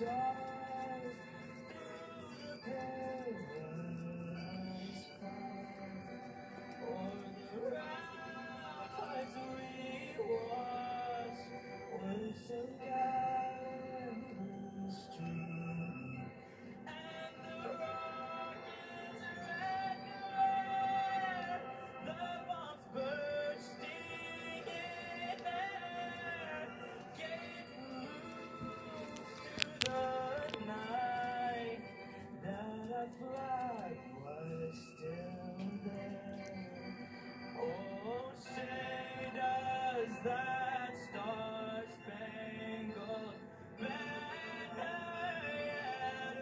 stars through the perilous fight, o'er the ramparts we watched, were so gallant the stream, and the rockets' red glare, the bombs bursting in air, gave loose to the night. That our flag was still there. Oh, say does that star-spangled banner yet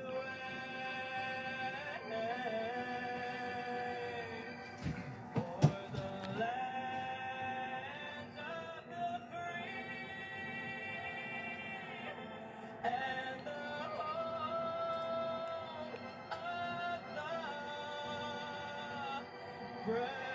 wave o'er the land of the free and the home of the brave?